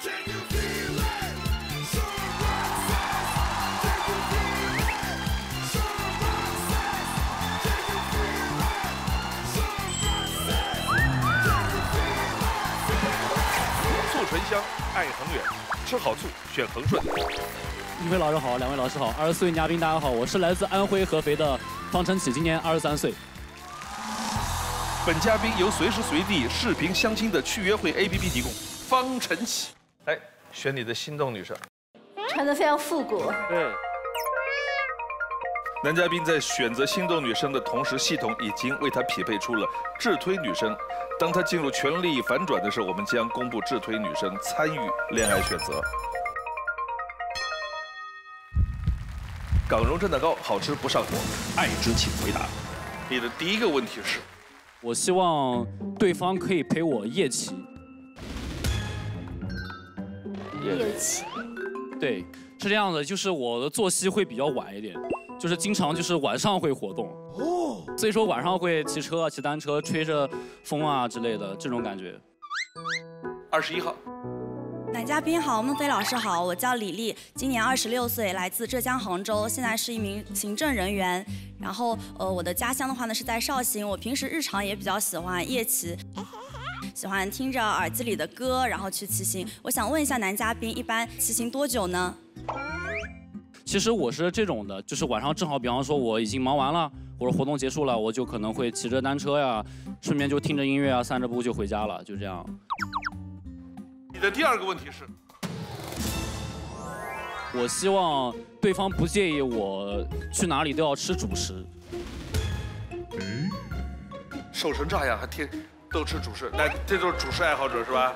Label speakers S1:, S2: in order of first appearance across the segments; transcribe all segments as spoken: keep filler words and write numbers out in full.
S1: 醋醇香，爱恒远，吃好醋选恒顺。
S2: 一位老师好，两位老师好，二十四位嘉宾大家好，我是来自安徽合肥的方晨启，今年二十三岁。
S1: 本嘉宾由随时随地视频相亲的去约会 A P P 提供。方晨启，来选你的心动女生。
S3: 穿得非常复古。
S1: 对。男嘉宾在选择心动女生的同时，系统已经为他匹配出了智推女生。当他进入权力反转的时候，我们将公布智推女生参与恋爱选择。港蓉蒸蛋糕好吃不上火，爱之请回答。你的第一个问题是，
S2: 我希望对方可以陪我夜骑。
S3: 夜骑。
S2: 对，是这样的，就是我的作息会比较晚一点。就是经常就是晚上会活动，哦，所以说晚上会骑车、骑单车，吹着风啊之类的这种感觉。
S1: 二十一号，
S4: 男嘉宾好，孟非老师好，我叫李丽，今年二十六岁，来自浙江杭州，现在是一名行政人员。然后呃，我的家乡的话呢是在绍兴，我平时日常也比较喜欢夜骑。喜欢听着耳机里的歌，然后去骑行。我想问一下男嘉宾，一般骑行多久呢？
S2: 其实我是这种的，就是晚上正好，比方说我已经忙完了，或者活动结束了，我就可能会骑着单车呀，顺便就听着音乐啊，散着步就回家了，就这样。
S1: 你的第二个问题是，
S2: 我希望对方不介意我去哪里都要吃主食。
S1: 嗯，瘦成这样还天都吃主食，那这就是主食爱好者是吧？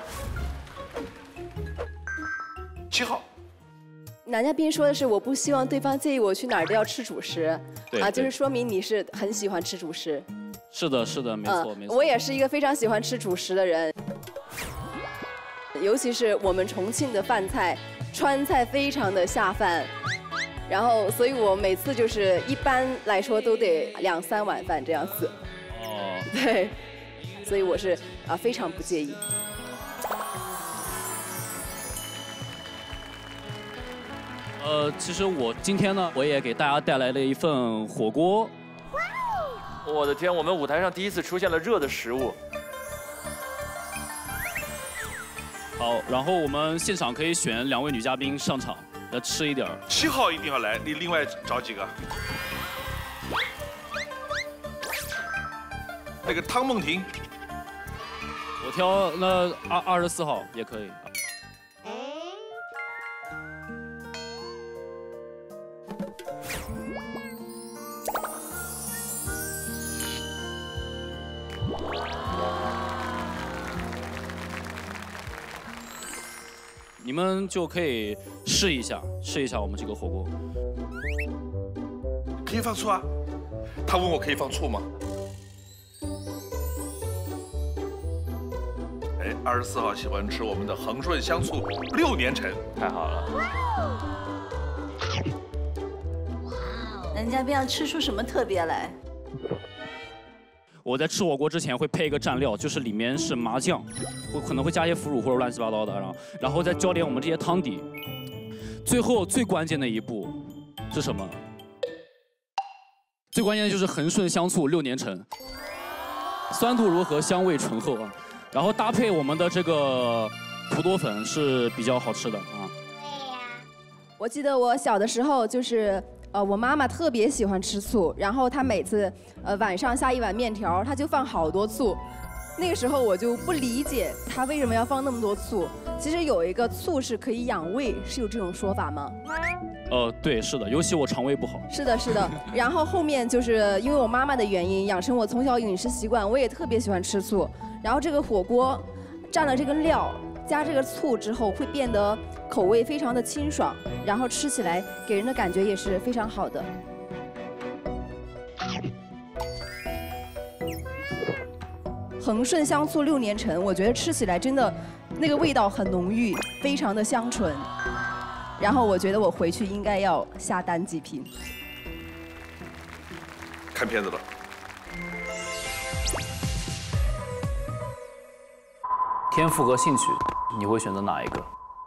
S1: 七号。
S5: 男嘉宾说的是，我不希望对方介意我去哪儿都要吃主食，
S2: 对
S5: 啊，就是说明你是很喜欢吃主食。
S2: 是的，是的，没错，
S5: 嗯、
S2: 没错。
S5: 我也是一个非常喜欢吃主食的人，尤其是我们重庆的饭菜，川菜非常的下饭，然后，所以我每次就是一般来说都得两三碗饭这样子。哦。对，所以我是啊非常不介意。
S2: 呃，其实我今天呢，我也给大家带来了一份火锅。
S6: 我的天，我们舞台上第一次出现了热的食物。
S2: 好，然后我们现场可以选两位女嘉宾上场来吃一点。
S1: 七号一定要来，你另外找几个。那个汤梦婷，
S2: 我挑那二二十四号也可以。你们就可以试一下，试一下我们这个火锅。
S1: 可以放醋啊？他问我可以放醋吗？哎，二十四号喜欢吃我们的恒顺香醋六年陈，
S6: 太好了。
S3: 男嘉宾要吃出什么特别来？
S2: 我在吃火锅之前会配一个蘸料，就是里面是麻酱，我可能会加一些腐乳或者乱七八糟的，然后然后再浇点我们这些汤底。最后最关键的一步是什么？最关键的就是恒顺香醋六年陈，酸度如何，香味醇厚啊。然后搭配我们的这个土豆粉是比较好吃的啊。
S5: 我记得我小的时候就是。呃，我妈妈特别喜欢吃醋，然后她每次呃晚上下一碗面条，她就放好多醋。那个时候我就不理解她为什么要放那么多醋。其实有一个醋是可以养胃，是有这种说法吗？
S2: 呃，对，是的，尤其我肠胃不好。
S5: 是的，是的。然后后面就是因为我妈妈的原因，养成我从小饮食习惯，我也特别喜欢吃醋。然后这个火锅蘸了这个料，加这个醋之后，会变得口味非常的清爽，然后吃起来给人的感觉也是非常好的。恒顺香醋六年陈，我觉得吃起来真的那个味道很浓郁，非常的香醇。然后我觉得我回去应该要下单几瓶。
S1: 看片子了。
S2: 天赋和兴趣，你会选择哪一个？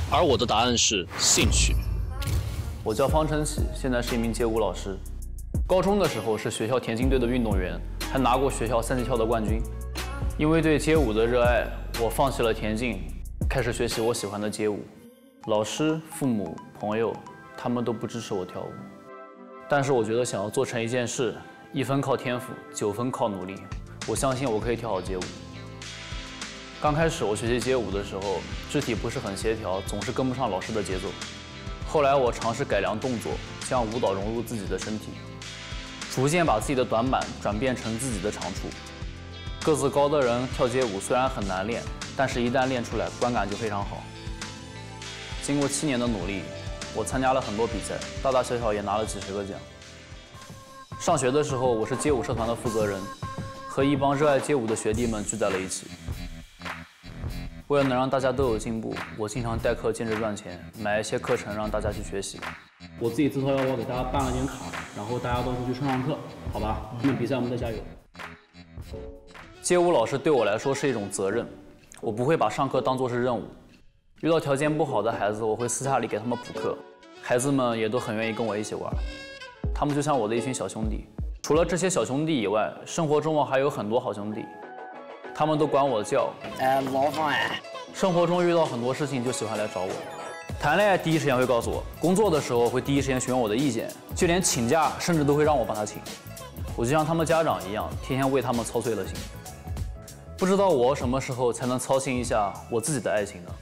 S7: 而我的答案是兴趣。
S8: 我叫方晨启，现在是一名街舞老师。高中的时候是学校田径队的运动员，还拿过学校三级跳的冠军。因为对街舞的热爱，我放弃了田径，开始学习我喜欢的街舞。老师、父母、朋友，他们都不支持我跳舞。但是我觉得想要做成一件事，一分靠天赋，九分靠努力。我相信我可以跳好街舞。刚开始我学习街舞的时候，肢体不是很协调，总是跟不上老师的节奏。后来我尝试改良动作，将舞蹈融入自己的身体，逐渐把自己的短板转变成自己的长处。个子高的人跳街舞虽然很难练，但是一旦练出来，观感就非常好。经过七年的努力，我参加了很多比赛，大大小小也拿了几十个奖。上学的时候，我是街舞社团的负责人，和一帮热爱街舞的学弟们聚在了一起。为了能让大家都有进步，我经常代课兼职赚钱，买一些课程让大家去学习。
S2: 我自己自掏腰包给大家办了点卡，然后大家到时候去上上课，好吧？他们比赛我们再加油。
S8: 街舞老师对我来说是一种责任，我不会把上课当作是任务。遇到条件不好的孩子，我会私下里给他们补课，孩子们也都很愿意跟我一起玩。他们就像我的一群小兄弟。除了这些小兄弟以外，生活中我还有很多好兄弟。他们都管我叫呃老范。生活中遇到很多事情就喜欢来找我，谈恋爱第一时间会告诉我，工作的时候会第一时间询问我的意见，就连请假甚至都会让我帮他请。我就像他们家长一样，天天为他们操碎了心。不知道我什么时候才能操心一下我自己的爱情呢？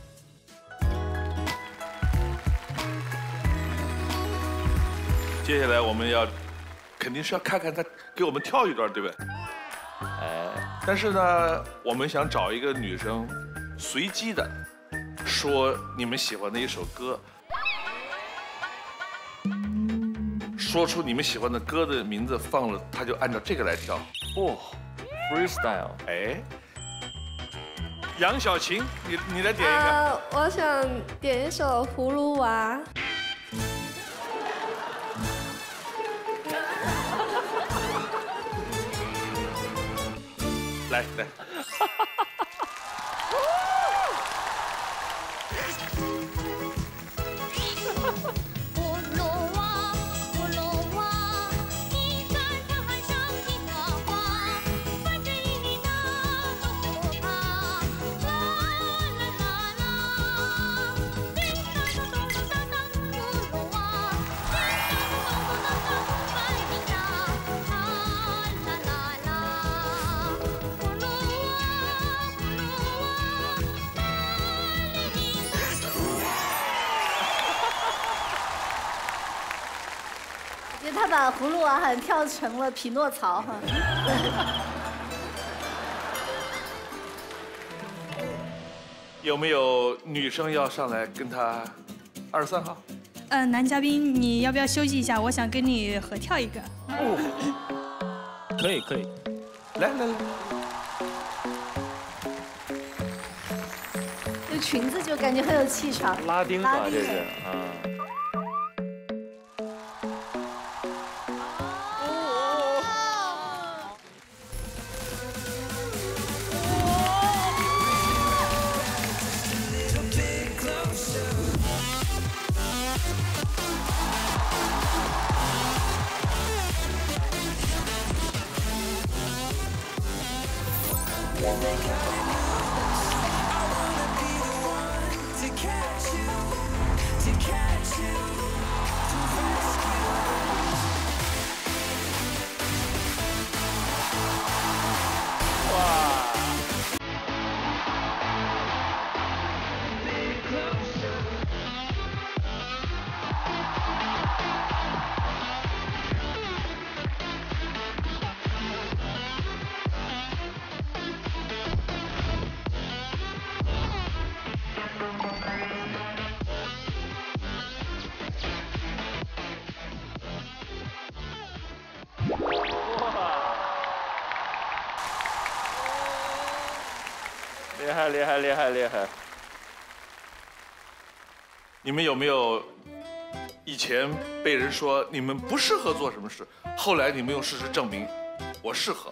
S1: 接下来我们要，肯定是要看看他给我们跳一段，对不对？哎，但是呢，我们想找一个女生，随机的说你们喜欢的一首歌，说出你们喜欢的歌的名字，放了，他就按照这个来跳。
S6: 哦 ，freestyle，
S1: 哎，杨小琴，你你来点一个。
S9: 呃，我想点一首《葫芦娃》。
S1: 来来。
S3: 他把葫芦娃很跳成了匹诺曹哈。
S1: 有没有女生要上来跟他二十三号？
S10: 呃，男嘉宾，你要不要休息一下？我想跟你合跳一个。
S2: 哦，可以可以，
S1: 来来来。
S3: 这裙子就感觉很有气场。
S6: 拉丁吧，这是啊。厉害厉害厉害厉害！
S1: 你们有没有以前被人说你们不适合做什么事，后来你们用事实证明我适合？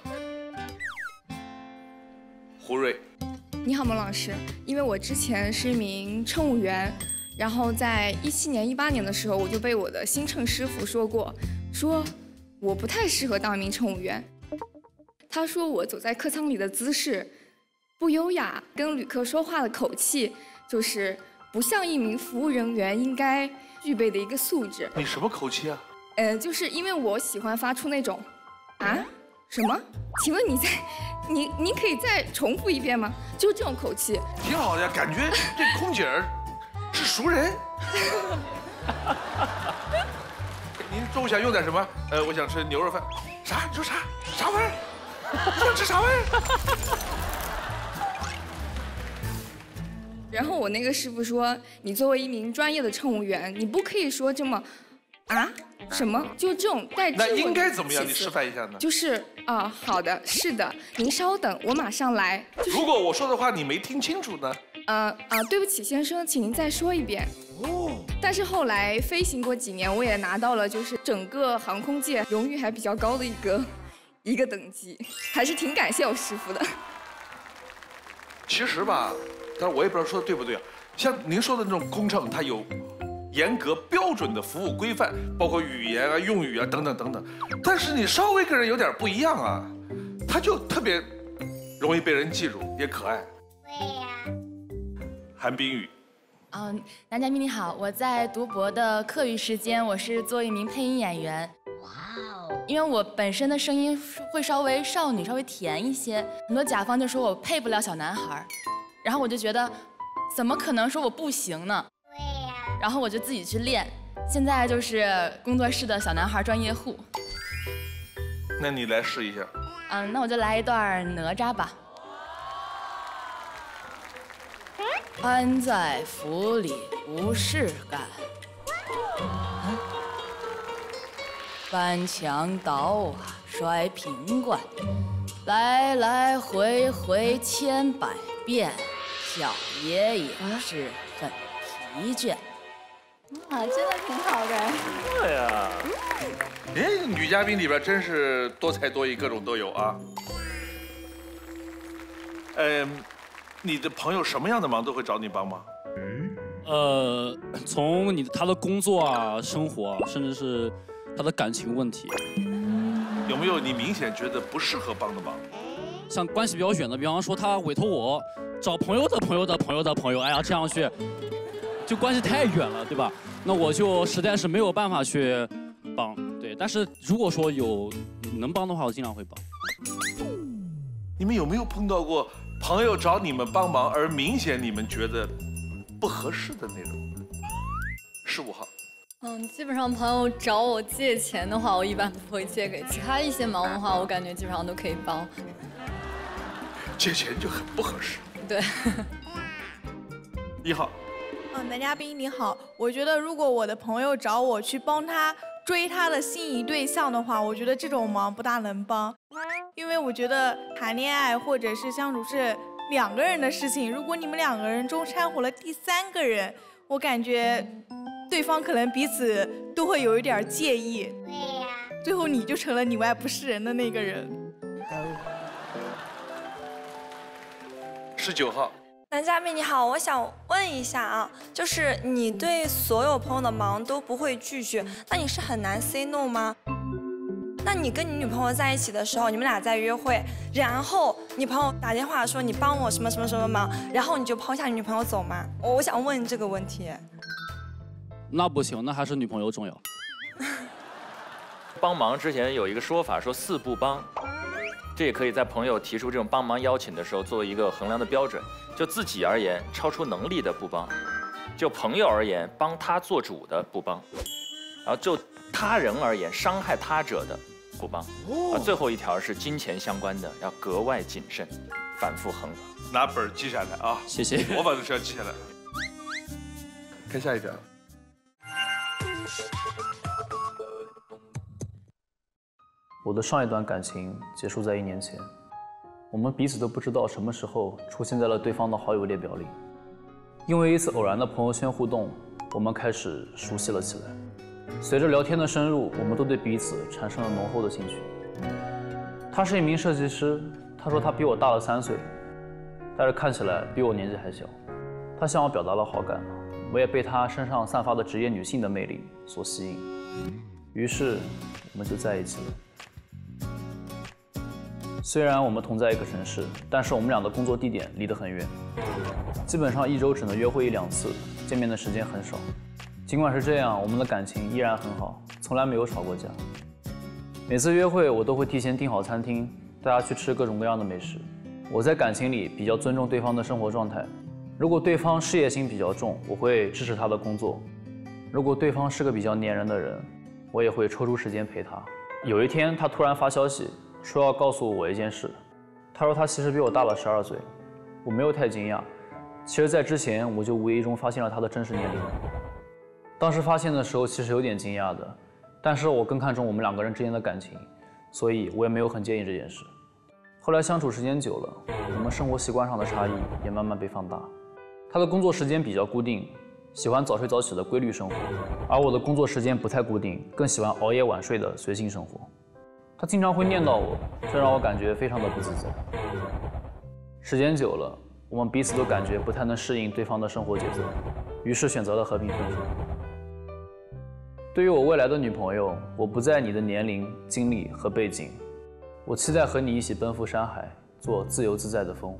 S1: 胡瑞，
S9: 你好，孟老师，因为我之前是一名乘务员，
S11: 然后在一七年、一八年的时候，我就被我的新乘师傅说过，说我不太适合当一名乘务员。他说我走在客舱里的姿势不优雅，跟旅客说话的口气就是不像一名服务人员应该具备的一个素质。
S1: 你什么口气啊？
S11: 呃，就是因为我喜欢发出那种，啊，什么？请问你在，你你可以再重复一遍吗？就是这种口气。
S1: 挺好的呀，感觉这空姐儿是熟人。您中午想用点什么？呃，我想吃牛肉饭。啥？你说啥？啥玩意儿？你想吃啥玩意儿？
S11: 然后我那个师傅说，你作为一名专业的乘务员，你不可以说这么，啊，什么？就这种带质问。
S1: 那应该怎么样？你示范一下呢？
S11: 就是啊，好的，是的，您稍等，我马上来。就是、
S1: 如果我说的话你没听清楚呢？
S11: 呃啊，对不起，先生，请您再说一遍。哦。但是后来飞行过几年，我也拿到了就是整个航空界荣誉还比较高的一个一个等级，还是挺感谢我师傅的。
S1: 其实吧，但是我也不知道说的对不对啊。像您说的那种空乘，它有严格标准的服务规范，包括语言啊、用语啊等等等等。但是你稍微跟人有点不一样啊，他就特别容易被人记住，也可爱。对呀。韩冰雨。
S12: 嗯，男嘉宾你好，我在读博的课余时间，我是做一名配音演员。哇哦！因为我本身的声音会稍微少女，稍微甜一些，很多甲方就说我配不了小男孩，然后我就觉得，怎么可能说我不行呢？对呀。然后我就自己去练，现在就是工作室的小男孩专业户。
S1: 那你来试一下。
S12: 嗯，那我就来一段哪吒吧。安在府里无事干，翻墙倒啊摔瓶罐，来来回回千百遍，小爷也是很疲倦。
S3: 啊，真的挺好的。
S1: 对呀。哎，女嘉宾里边真是多才多艺，各种都有啊。嗯。你的朋友什么样的忙都会找你帮忙？
S2: 呃，从你的他的工作啊、生活啊，甚至是他的感情问题，
S1: 有没有你明显觉得不适合帮的忙？
S2: 像关系比较远的，比方说他委托我找朋友的朋友的朋友的朋友，哎呀，这样去，就关系太远了，对吧？那我就实在是没有办法去帮，对。但是如果说有能帮的话，我尽量会帮。
S1: 你们有没有碰到过？朋友找你们帮忙，而明显你们觉得不合适的那种，十五号。
S13: 嗯，基本上朋友找我借钱的话，我一般不会借给；其他一些忙的话，我感觉基本上都可以帮。
S1: 借钱就很不合适。
S13: 对。
S1: 一号。
S14: 嗯，男嘉宾你好，我觉得如果我的朋友找我去帮他追他的心仪对象的话，我觉得这种忙不大能帮。因为我觉得谈恋爱或者是相处是两个人的事情，如果你们两个人中掺和了第三个人，我感觉对方可能彼此都会有一点介意。对呀。最后你就成了里外不是人的那个人。
S1: 十九号。
S15: 男嘉宾你好，我想问一下啊，就是你对所有朋友的忙都不会拒绝，那你是很难 say no 吗？那你跟你女朋友在一起的时候，你们俩在约会，然后你朋友打电话说你帮我什么什么什么忙，然后你就抛下你女朋友走吗？我想问这个问题。
S2: 那不行，那还是女朋友重要。
S6: 帮忙之前有一个说法，说四不帮，这也可以在朋友提出这种帮忙邀请的时候作为一个衡量的标准。就自己而言，超出能力的不帮；就朋友而言，帮他做主的不帮；然后就他人而言，伤害他者的。不帮啊，最后一条是金钱相关的，要格外谨慎，反复衡量。
S1: 拿本记下来啊，
S2: 谢谢。
S1: 我把这事要记下来。看下一条。
S8: 我的上一段感情结束在一年前，我们彼此都不知道什么时候出现在了对方的好友列表里。因为一次偶然的朋友圈互动，我们开始熟悉了起来。随着聊天的深入，我们都对彼此产生了浓厚的兴趣。他是一名设计师，他说他比我大了三岁，但是看起来比我年纪还小。他向我表达了好感， 我也被她身上散发的职业女性的魅力所吸引，于是我们就在一起了。虽然我们同在一个城市，但是我们俩的工作地点离得很远，基本上一周只能约会一两次，见面的时间很少。尽管是这样，我们的感情依然很好，从来没有吵过架。每次约会，我都会提前订好餐厅，带她去吃各种各样的美食。我在感情里比较尊重对方的生活状态，如果对方事业心比较重，我会支持他的工作；如果对方是个比较粘人的人，我也会抽出时间陪他。有一天，他突然发消息说要告诉我一件事，他说他其实比我大了十二岁。我没有太惊讶，其实在之前我就无意中发现了他的真实年龄。当时发现的时候，其实有点惊讶的，但是我更看重我们两个人之间的感情，所以我也没有很介意这件事。后来相处时间久了，我们生活习惯上的差异也慢慢被放大。他的工作时间比较固定，喜欢早睡早起的规律生活，而我的工作时间不太固定，更喜欢熬夜晚睡的随性生活。他经常会念叨我，这让我感觉非常的不自在。时间久了，我们彼此都感觉不太能适应对方的生活节奏，于是选择了和平分手。对于我未来的女朋友，我不在你的年龄、经历和背景，我期待和你一起奔赴山海，做自由自在的风。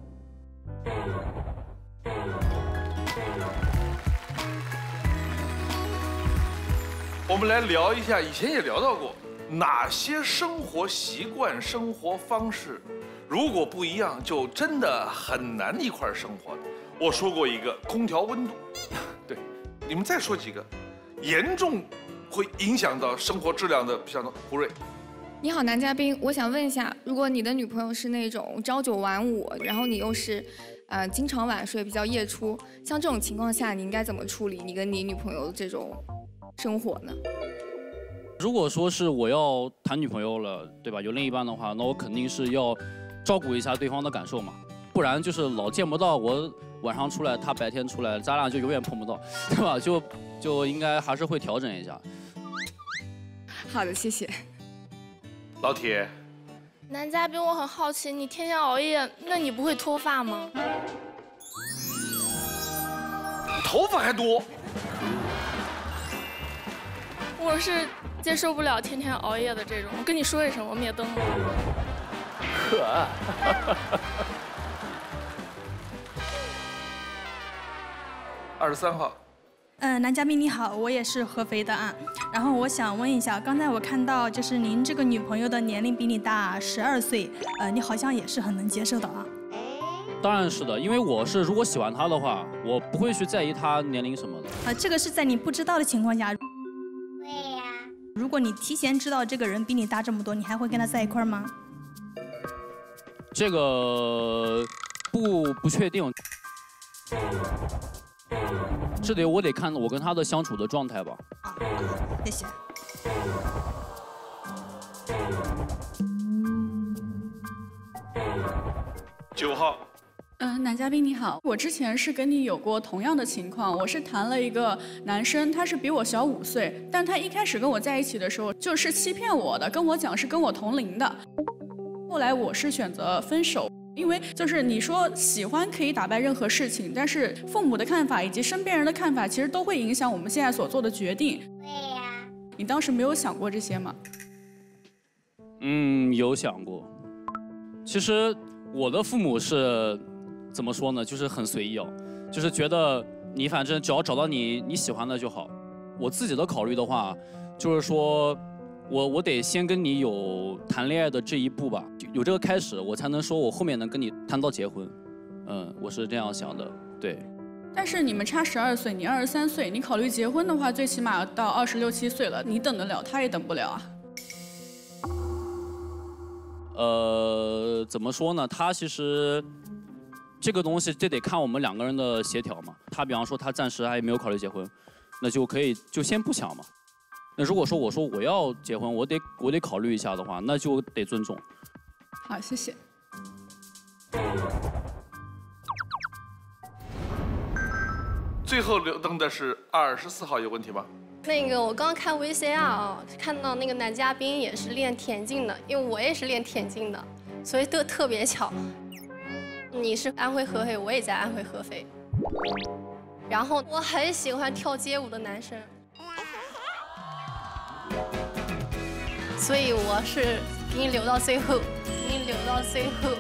S1: 我们来聊一下，以前也聊到过，哪些生活习惯、生活方式，如果不一样，就真的很难一块儿生活的。我说过一个，空调温度，对，你们再说几个，严重会影响到生活质量的，像胡瑞。
S11: 你好，男嘉宾，我想问一下，如果你的女朋友是那种朝九晚五，然后你又是，呃，经常晚睡，比较夜出，像这种情况下，你应该怎么处理你跟你女朋友的这种生活呢？
S2: 如果说是我要谈女朋友了，对吧？有另一半的话，那我肯定是要照顾一下对方的感受嘛，不然就是老见不到，我晚上出来，他白天出来，咱俩就永远碰不到，对吧？就就应该还是会调整一下。
S11: 好的，谢谢。
S1: 老铁，
S16: 男嘉宾，我很好奇，你天天熬夜，那你不会脱发吗？
S1: 头发还多。
S16: 我是接受不了天天熬夜的这种。我跟你说一声，我灭灯了。
S1: 可爱。二十三号。
S10: 呃，男嘉宾你好，我也是合肥的啊。然后我想问一下，刚才我看到就是您这个女朋友的年龄比你大十二岁，呃，你好像也是很能接受的啊。
S2: 当然是的，因为我是如果喜欢她的话，我不会去在意她年龄什么的。
S10: 呃，这个是在你不知道的情况下。
S3: 对呀。
S10: 如果你提前知道这个人比你大这么多，你还会跟他在一块儿吗？
S2: 这个不不确定。这得我得看我跟他的相处的状态吧。
S10: 啊，谢谢。
S1: 九号。
S17: 嗯、呃，男嘉宾你好，我之前是跟你有过同样的情况，我是谈了一个男生，他是比我小五岁，但他一开始跟我在一起的时候就是欺骗我的，跟我讲是跟我同龄的，后来我是选择分手。因为就是你说喜欢可以打败任何事情，但是父母的看法以及身边人的看法，其实都会影响我们现在所做的决定。
S3: 对呀。
S17: 你当时没有想过这些吗？
S2: 嗯，有想过。其实我的父母是怎么说呢？就是很随意哦，就是觉得你反正只要找到你你喜欢的就好。我自己的考虑的话，就是说。我我得先跟你有谈恋爱的这一步吧，有这个开始，我才能说我后面能跟你谈到结婚。嗯，我是这样想的，对。
S17: 但是你们差十二岁，你二十三岁，你考虑结婚的话，最起码到二十六七岁了，你等得了，他也等不了啊。
S2: 呃，怎么说呢？他其实这个东西这得看我们两个人的协调嘛。他比方说他暂时还没有考虑结婚，那就可以就先不想嘛。那如果说我说我要结婚，我得我得考虑一下的话，那就得尊重。
S17: 好，谢谢。
S1: 最后留灯的是二十四号，有问题吗？
S13: 那个我刚看 V C R 啊，看到那个男嘉宾也是练田径的，因为我也是练田径的，所以都特别巧。你是安徽合肥，我也在安徽合肥。 然后我很喜欢跳街舞的男生，所以我是给你留到最后，给你留到最后。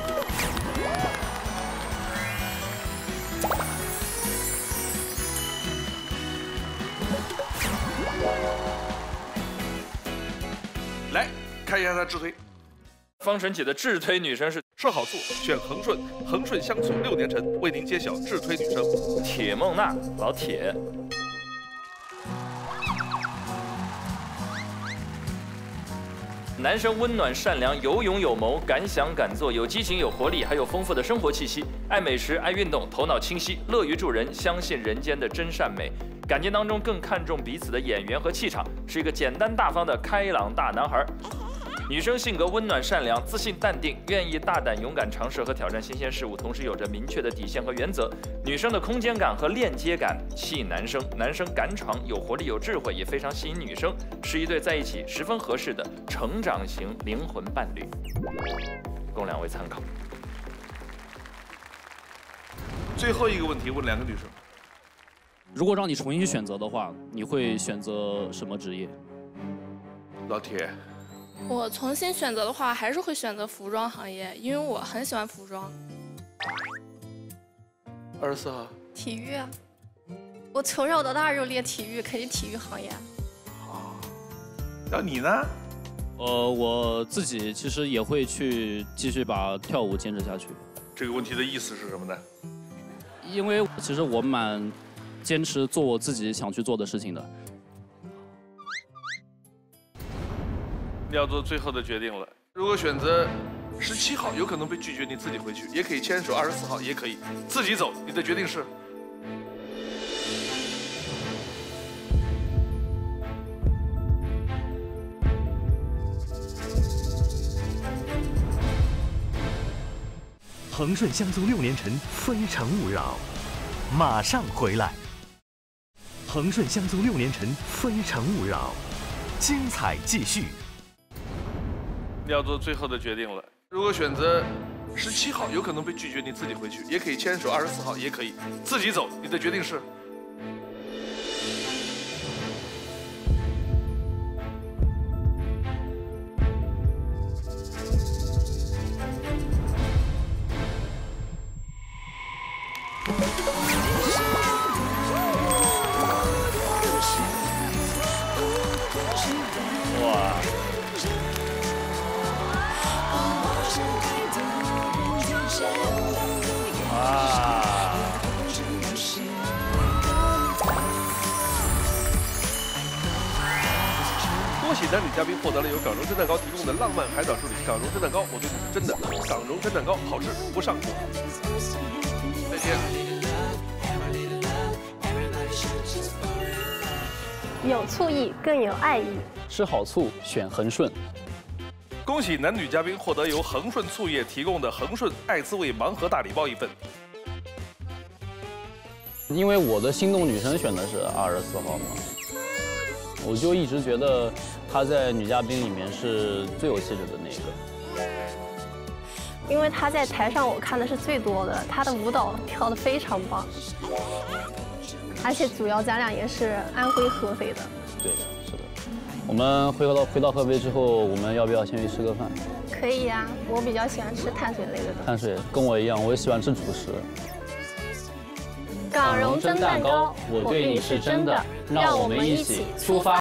S1: 来看一下他自推。
S6: 方神起的自推女生是
S1: 是好醋，选恒顺，恒顺香醋六年陈，为您揭晓自推女生
S6: 铁梦娜，老铁。男生温暖善良，有勇有谋，敢想敢做，有激情有活力，还有丰富的生活气息，爱美食爱运动，头脑清晰，乐于助人，相信人间的真善美，感情当中更看重彼此的眼缘和气场，是一个简单大方的开朗大男孩。女生性格温暖善良，自信淡定，愿意大胆勇敢尝试和挑战新鲜事物，同时有着明确的底线和原则。女生的空间感和链接感吸引男生，男生敢闯有活力有智慧，也非常吸引女生，是一对在一起十分合适的成长型灵魂伴侣，供两位参考。
S1: 最后一个问题问两个女生，
S2: 如果让你重新选择的话，你会选择什么职业？
S1: 老铁。
S16: 我重新选择的话，还是会选择服装行业，因为我很喜欢服装。
S1: 二十四号，
S13: 体育啊，我从小到大就练体育，肯定体育行业。
S1: 然后你呢？
S2: 呃，我自己其实也会去继续把跳舞坚持下去。
S1: 这个问题的意思是什么呢？
S2: 因为其实我蛮坚持做我自己想去做的事情的。
S1: 你要做最后的决定了。如果选择十七号，有可能被拒绝，你自己回去，也可以牵手；二十四号也可以自己走。你的决定是？
S18: 恒顺香酥六年陈，非诚勿扰，马上回来。恒顺香酥六年陈，非诚勿扰，精彩继续。
S1: 你要做最后的决定了。如果选择十七号，有可能被拒绝，你自己回去，也可以牵手；二十四号也可以自己走。你的决定是？
S6: 哇！
S1: 恭喜男女嘉宾获得了由港荣真蛋糕提供的浪漫海藻处理。港荣真蛋糕，我对你是真的。港荣真蛋糕好吃不上火。再见。
S13: 有醋意更有爱意，
S8: 吃好醋选恒顺。
S1: 恭喜男女嘉宾获得由恒顺醋业提供的恒顺爱滋味盲盒大礼包一份。
S8: 因为我的心动女生选的是二十四号嘛，我就一直觉得她在女嘉宾里面是最有气质的那个。
S13: 因为他在台上我看的是最多的，他的舞蹈跳得非常棒，而且主要咱俩也是安徽合肥的。
S8: 对的，是的。我们回到回到合肥之后，我们要不要先去吃个饭？
S13: 可以呀、啊，我比较喜欢吃碳水类的东西。
S8: 碳水跟我一样，我也喜欢吃主食。
S13: 港荣蒸蛋糕，
S8: 我对你是真的，让我们一起出发。